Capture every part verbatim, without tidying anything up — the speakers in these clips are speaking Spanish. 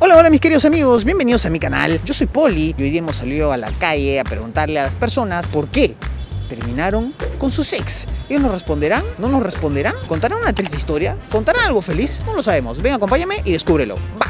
Hola, hola mis queridos amigos, bienvenidos a mi canal. Yo soy Poli y hoy día hemos salido a la calle a preguntarle a las personas por qué terminaron con sus ex. ¿Ellos nos responderán? ¿No nos responderán? ¿Contarán una triste historia? ¿Contarán algo feliz? No lo sabemos. Ven, acompáñame y descúbrelo. Va.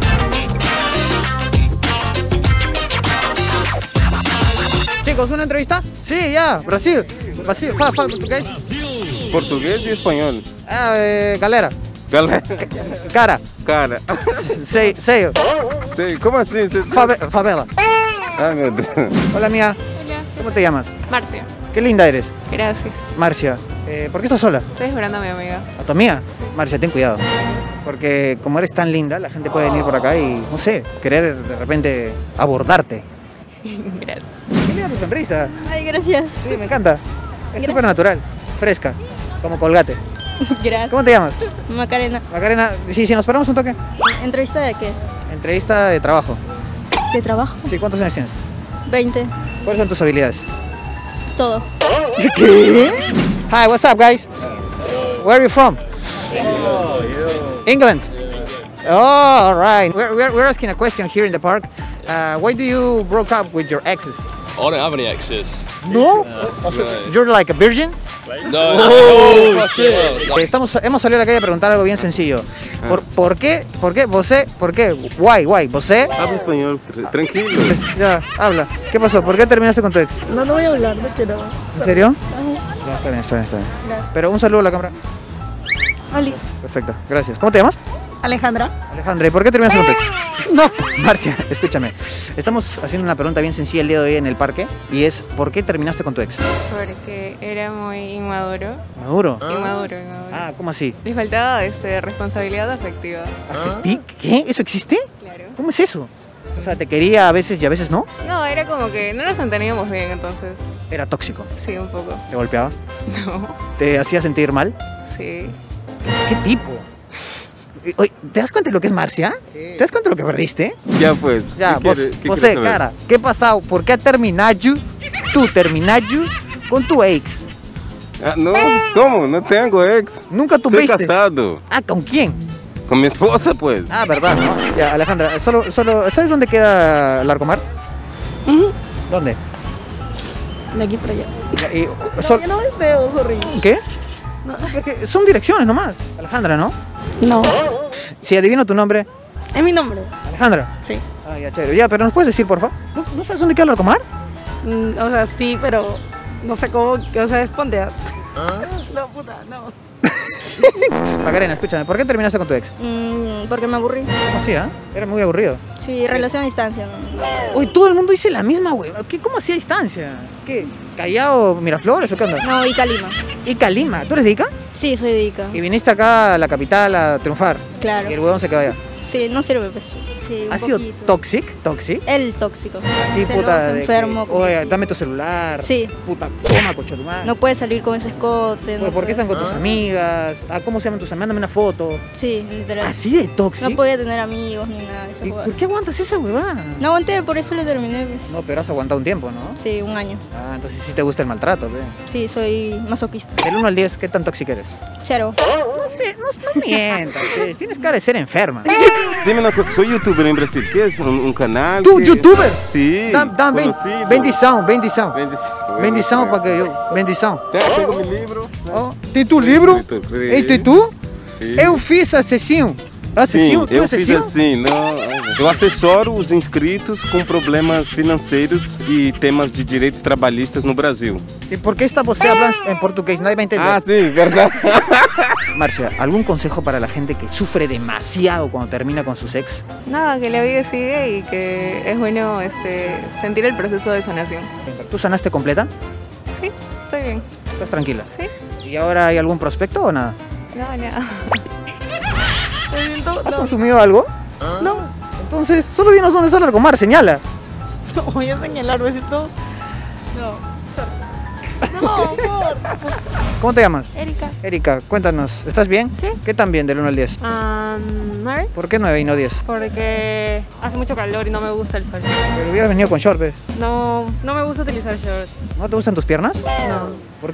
Chicos, ¿una entrevista? Sí, ya, Brasil. Brasil, fala, fala portugués. Português e espanhol. Ah, eh, galera. Galera. Cara. Cara. Sei, sei. Sei, como assim? Cê... Fave- favela. Ai, meu Deus. Hola, mía. Hola, ¿Cómo te llamas? Marcia. Qué linda eres. Gracias. Marcia. Eh, ¿Por qué estás sola? Estoy esperando a mi amiga. ¿A tu amiga? Marcia, ten cuidado. Porque como eres tan linda, la gente puede venir por acá y, no sé, querer de repente abordarte. Gracias. Qué linda tu sonrisa. Ay, gracias. Sí, me encanta. Es súper natural, fresca, como Colgate. Gracias. ¿Cómo te llamas? Macarena. Macarena, sí, sí, nos paramos un toque. ¿Entrevista de qué? Entrevista de trabajo. ¿De trabajo? Sí, ¿cuántos años tienes? veinte. ¿Cuáles son tus habilidades? Todo. ¿Qué? Hi, what's up, guys? Where are you from? England. Oh, all right. We're, we're, we're asking a question here in the park. Uh, why do you broke up with your exes? I don't have any exes. No? No. You're like a virgin? No. Oh, fuck shit. yeah. Eh, Estamos, hemos salido a la calle a preguntar algo bien sencillo. ¿Por, por qué? ¿Por qué? ¿Você? ¿Por qué? Why? Why? ¿Você? Habla espanhol, tr- tranquilo. Ya, habla. ¿Qué pasó? ¿Por qué terminaste con tu ex? No, no voy a hablar, no quiero. ¿En serio? Ya, está bien, está bien, está bien. Pero un saludo a la cámara. Ali. Perfecto, gracias. ¿Cómo te llamas? Alejandra. Alejandra, ¿y por qué terminaste con tu ex? No. Marcia, escúchame. Estamos haciendo una pregunta bien sencilla el día de hoy en el parque y es ¿por qué terminaste con tu ex? Porque era muy inmaduro. ¿Maduro? Inmaduro, inmaduro. Ah, ¿cómo así? Le faltaba este, responsabilidad afectiva. ¿Afecti- ¿Qué? ¿Eso existe? Claro. ¿Cómo es eso? O sea, ¿te quería a veces y a veces no? No, era como que no nos entendíamos bien entonces. Era tóxico. Sí, un poco. ¿Te golpeaba? No. ¿Te hacía sentir mal? Sí. ¿Qué tipo? Eh, Oye, ¿te das cuenta de lo que es Marcia? ¿Te das cuenta de lo que perdiste? Ya pues. Ya, ¿qué vos, quiere- qué vos quieres saber? cara, ¿qué pasó? ¿Por qué terminaste? Tú terminaste con tu ex. Ah, no, como? Não tenho ex. Nunca Soy tuviste. casado. Ah, ¿con quién? Com minha esposa, pues. Ah, verdad, ¿no? Ya, Alejandra, solo, solo, ¿sabes dónde queda Larcomar? ¿Dónde? De aquí para allá. Ya, y, sol- Yo no deseo, sorry. ¿Qué? Porque son direcciones nomás. Alejandra, ¿no? No. Si adivino tu nombre, Es mi nombre. Alejandra. Sí. Ah, ya, chévere. Ya, pero ¿nos puedes decir, por favor? ¿No, ¿no sabes dónde queda Larcomar? Mm, o sea, sí, pero no sé cómo, o sea, responde. No, puta, no. Macarena, escúchame, ¿por qué terminaste con tu ex? Mm, porque me aburrí. ¿Cómo así, ah? Era muy aburrido. Sí, relación a distancia. ¿no? Hoy todo el mundo dice la misma, güey. ¿Qué, ¿Cómo hacía a distancia? ¿Qué? ¿Callao, Miraflores o qué onda? No, Ica Lima. Ica Lima. ¿Tú eres de Ica? Sí, soy de Ica. Y viniste acá a la capital a triunfar. Claro. Y el huevón se quedó allá. Sí, no sirve, pues. Sí, un ¿Ha sido poquito. toxic? ¿Toxic? El tóxico. Así, Celoso, puta. de que, enfermo. como Oye, así. dame tu celular. Sí. Puta, toma, cochorumán. No puedes salir con ese escote. Oye, no ¿por qué puedes- están con tus amigas? Ah, ¿cómo se llaman tus amigas? Mándame una foto. Sí, literal. ¿Así de toxic? No podía tener amigos ni nada de esas ¿Y cosas. ¿Por qué aguantas esa huevada? No aguanté, por eso le terminé. Pues. No, pero has aguantado un tiempo, ¿no? Sí, un año. Ah, entonces sí te gusta el maltrato, ve. Sí, soy masoquista. Del uno al diez, ¿qué tan tóxico eres? Cero. No sé, no, no mientas. eh, Tienes cara de ser enferma. Dime uma coisa, sou youtuber em Brasil. Que é um, um canal? ¿Tú, que... youtuber? Sim. Dá, dá ben- conocido. bendição, bendição. Bendição. Bendição para que eu. Bendição. Tem, tenho meu livro. Ó, tem tu livro? Escrito, Ei, tem tu? Sim. Eu fiz acessinho. Sim, Acessinho? Tu eu fiz acessinho? assim, não, eu assessoro os inscritos com problemas financeiros e temas de direitos trabalhistas no Brasil. ¿Y por qué está você hablando en portugués? Nadie va a entender. Ah, sim, verdade. Marcia, ¿algún consejo para la gente que sufre demasiado cuando termina con sus ex? Nada, que la vida sigue y que es bueno este, sentir el proceso de sanación. ¿Tú sanaste completa? Sí, estoy bien. ¿Estás tranquila? Sí. ¿Y ahora hay algún prospecto o nada? No, nada. Me siento. ¿Has consumido algo? No, Entonces, solo dinos dónde está Larcomar, señala. no voy a señalar, me siento. No, sorry. No, por. ¿Cómo te llamas? Erika. Erika, cuéntanos, ¿estás bien? Sí. ¿Qué tan bien del uno al diez? nueve. ¿Por qué nueve y no diez? Porque hace mucho calor y no me gusta el sol. Pero hubieras venido con short, ¿ves? No, no me gusta utilizar shorts. ¿No te gustan tus piernas? No. ¿Por qué?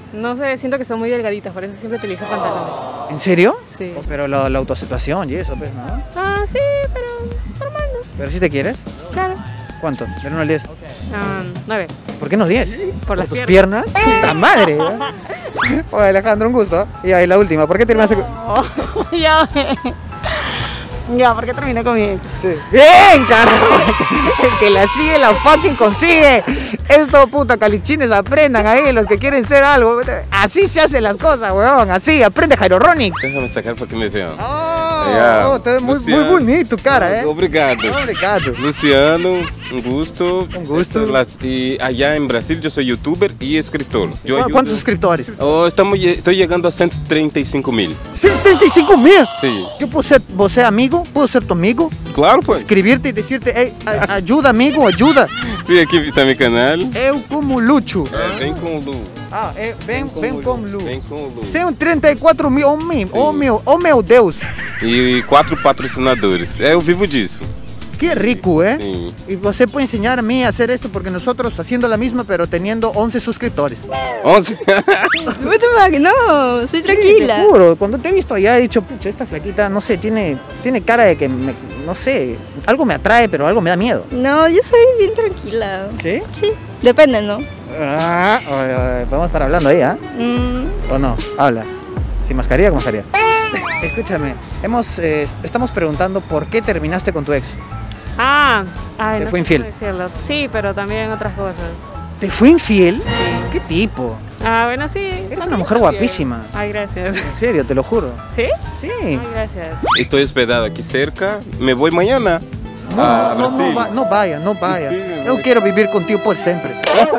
No sé, siento que son muy delgaditas, por eso siempre utilizo pantalones. ¿En serio? Sí. Oh, pero la, la autoaceptación y eso, pues, ¿no? Ah, sí, pero normal, ¿no? ¿Pero si te quieres? Claro. ¿Cuánto? ¿Del uno al diez? Ah, nueve. ¿Por qué no diez? Por las tus piernas. ¡Puta madre! ¿eh? Oye, Alejandro, un gusto. Y ahí la última, ¿por qué terminaste con...? Oh, ya, ya, ¿por qué terminé con mi ex? Sí. ¡Bien, carajo! El que la sigue, la fucking consigue. Esto, puta, calichines, aprendan ahí, los que quieren ser algo. Así se hacen las cosas, weón. Así, aprende Jairo Ronix. Déjame sacar para que me vean. Oh, Obrigado. oh, te ves muy, muy Luciano. bonito tu cara, eh. Obrigado. Obrigado. Luciano, un gusto. Un gusto. Esta es la- y allá en Brasil yo soy youtuber y escritor. Yo ¿Cu- ayudo- ¿Cuántos suscriptores? Oh, estamos, lle- estoy llegando a ciento treinta y cinco mil. setenta y cinco mil. Sí. Yo puedo ser, vos ser amigo, puedo ser tu amigo, Claro, pues. escribirte y decirte, hey, a- ayuda, amigo, ayuda. Sí, aquí está mi canal. Eu como lucho. É, vem com o Lu. Ah, é, vem, vem com Lu. Vem com o Lu. cento e trinta e quatro mil, oh meu, Sim. oh meu, oh meu Deus. E quatro patrocinadores. É, eu vivo disso. Qué rico, ¿eh? Sim. Y usted puede enseñar a mí a hacer esto porque nosotros haciendo la misma pero teniendo once suscriptores. onze. What the fuck, no, soy Te tranquila. juro, cuando te he visto allá he dicho, pucha, esta flaquita, no sé, tiene, tiene cara de que, me- no sé, algo me atrae pero algo me da miedo. No, yo soy bien tranquila. ¿Sí? Sí, depende, ¿no? Ah, oye, oye, podemos estar hablando ahí, ¿ah? Mm, ¿O no? Habla. ¿Sin mascarilla o con mascarilla? Escúchame, hemos, eh, estamos preguntando por qué terminaste con tu ex. Ah, ay, ¿Te no fue sé infiel? cómo decirlo. Sí, pero también otras cosas. ¿Te fue infiel? Sí. ¿Qué tipo? Ah, bueno, sí. Eres una también mujer también. guapísima. Ay, gracias. En serio, te lo juro. ¿Sí? Sí. Ay, gracias. Estou hospedado aqui cerca. Me vou amanhã. No, a no, no, Brasil. va- no vaya, no vaya. Sí, me Yo voy. quiero vivir contigo por siempre.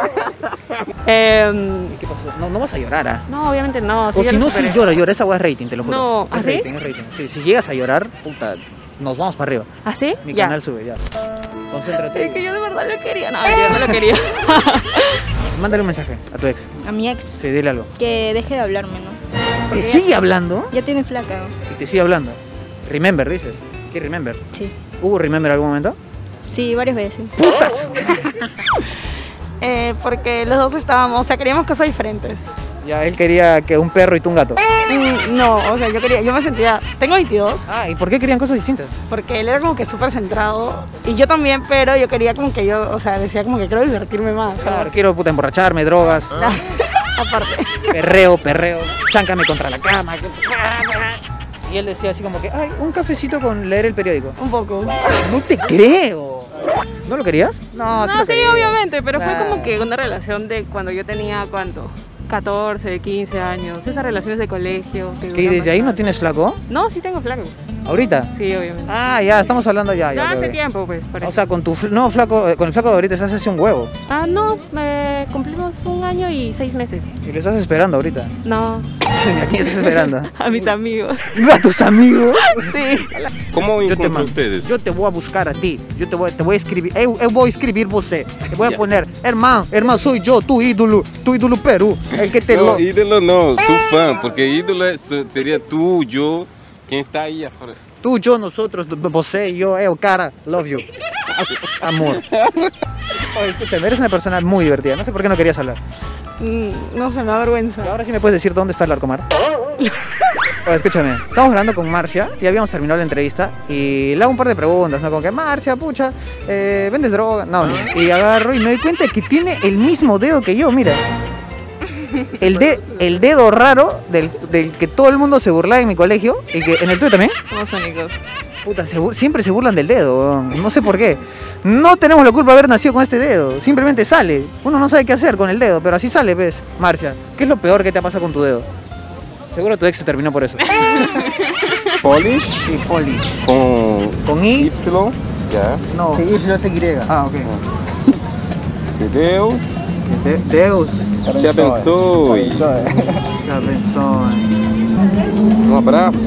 Em, ¿Qué pasó? No, no vas a llorar, ¿ah? no, obviamente no. sí, O ya si lo no, si superé. llora, llora. Esa agua es rating, te lo juro. No, es ¿ah, sí? rating, es rating. Sí, si llegas a llorar, puta, nos vamos para arriba. ¿Ah, sí? Mi Ya. canal sube, ya. Concéntrate. Es que yo de verdad lo quería. No, yo no lo quería. Mándale un mensaje a tu ex. a mi ex, Sí, dile algo. que deje de hablarme, ¿no? ¿Te ya- sigue hablando? Ya tiene flaca. Y te sigue hablando. Remember, dices. ¿Qué remember? Sí. ¿Hubo remember algún momento? Sí, varias veces. ¡Putas! Eh, porque los dos estábamos, o sea, queríamos cosas diferentes. Ya, él quería que un perro y tú un gato. Mm, no, o sea, yo quería, yo me sentía, tengo veintidós, Ah, ¿y por qué querían cosas distintas? porque él era como que súper centrado y yo también, pero yo quería como que yo, o sea, decía como que quiero divertirme más, Claro, ¿sabes? quiero puta emborracharme, drogas, Aparte. perreo, perreo, cháncame contra la cama. Y él decía así como que, ay, un cafecito con leer el periódico. Un poco. No te creo. ¿No lo querías? No, No, lo sí, quería. obviamente, pero fue Claro. como que una relación de cuando yo tenía, ¿cuánto? catorce, quince años, esas relaciones de colegio. que ¿Que duran desde ahí no bastante. tienes flaco? No, sí tengo flaco. ¿Ahorita? Sí, obviamente. Ah, ya, estamos hablando ya. Ya ya hace ok. tiempo, pues, por O eso. sea, con tu fl- no, flaco, eh, con el flaco de ahorita estás hace un huevo. Ah, no, me cumplimos un año y seis meses. Y lo estás esperando ahorita. No, ¿A quién estás esperando? a mis amigos. ¿A tus amigos? Sí. Como Yo te encontram mando. ustedes? Yo te voy a buscar a ti. Yo te voy, te voy a escribir. Eu, eu voy a escribir você. Te voy a Ya. poner, hermano, hermano, soy yo, tu ídolo, tu ídolo Perú. El que te Não, lo. ídolo não, tu fã, porque ídolo é- seria tu, eu, quem está aí afuera. Tú, yo, nosotros, você, yo, eu, cara, love you. Amor. Oye, escúchame, eres una persona muy divertida. No sé por qué no querías hablar. Mm, no sé, me da vergüenza. Y ahora sí me puedes decir dónde está el Larcomar. Oye, escúchame, estamos hablando con Marcia, ya habíamos terminado la entrevista y le hago un par de preguntas, ¿no? Como que, Marcia, pucha, eh, ¿vendes droga? No, no. Y agarro y me doy cuenta que tiene el mismo dedo que yo, mira. El, de, el dedo raro del, del que todo el mundo se burlaba en mi colegio y que en el tuyo también. Somos únicos. Puta, se bur- siempre se burlan del dedo, weón. No sé por qué. No tenemos la culpa de haber nacido con este dedo, simplemente sale. Uno no sabe qué hacer con el dedo, pero así sale, ¿ves? Marcia, ¿qué es lo peor que te ha pasado con tu dedo? Seguro tu ex se terminó por eso. Poli Sí, poli. com ¿Con I? Y, já. No. Sí, Y es Y. Ah, ok. Que Deus De- Deus. te abençoe. La persona. Um abraço.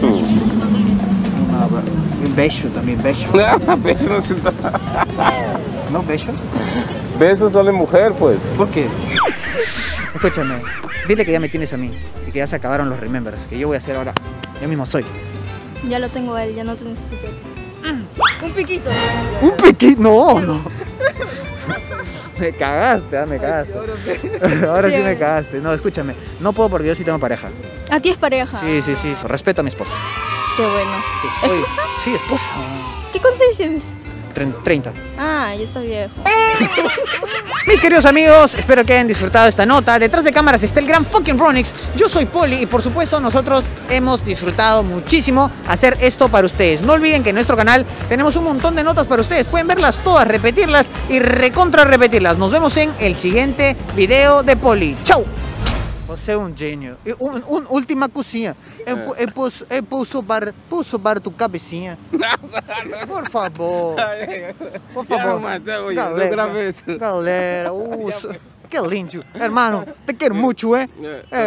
Un beso también, beso. Beijo não se dá. ¿No beso? Beijo só de mulher, pues. ¿Por qué? Escúchame, dile que ya me tienes a mí y que ya se acabaron los remembers, que yo voy a hacer ahora. Yo mismo soy. Ya lo tengo a él, ya no te necesito. Un piquito. Un pequeño. No, no. Me cagaste, ah, me cagaste. Ahora sí Sí. me cagaste. No, escúchame. No puedo porque yo sí tengo pareja. ¿A ti es pareja? Sí, sí, sí. Respeto a mi esposa. Qué bueno. Sí. Oye, sí, esposa. ¿Qué consejos tienes? Tren- treinta. Ah, ya está viejo. Mis queridos amigos, espero que hayan disfrutado esta nota. Detrás de cámaras está el gran fucking Ronix. Yo soy Poli y por supuesto nosotros hemos disfrutado muchísimo hacer esto para ustedes. No olviden que en nuestro canal tenemos un montón de notas para ustedes. Pueden verlas todas, repetirlas y recontra repetirlas. Nos vemos en el siguiente video de Poli. ¡Chau! Você é um gênio. E um, um, última coisinha. Eu, eu, posso, eu posso sobar, posso sobar tu cabecinha? Por favor. Por favor. Galera, galera, uh, que lindo. Hermano, te quero muito, eh? Eh.